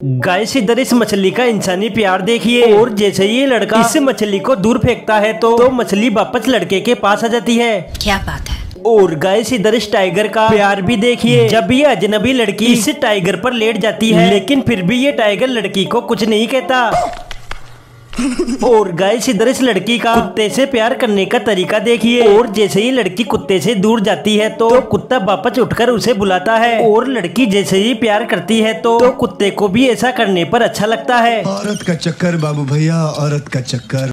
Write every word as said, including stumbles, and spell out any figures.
Guys इधर इस मछली का इंसानी प्यार देखिए। और जैसे ये लड़का इस मछली को दूर फेंकता है तो, तो मछली वापस लड़के के पास आ जाती है। क्या बात है। और गाइस इधर इस टाइगर का प्यार भी देखिए। जब ये अजनबी लड़की इस टाइगर पर लेट जाती है, लेकिन फिर भी ये टाइगर लड़की को कुछ नहीं कहता। और गाइस इधर इस लड़की का कुत्ते से प्यार करने का तरीका देखिए। और जैसे ही लड़की कुत्ते से दूर जाती है तो, तो कुत्ता वापस उठकर उसे बुलाता है। और लड़की जैसे ही प्यार करती है तो, तो कुत्ते को भी ऐसा करने पर अच्छा लगता है। औरत का चक्कर बाबू भैया, औरत का चक्कर।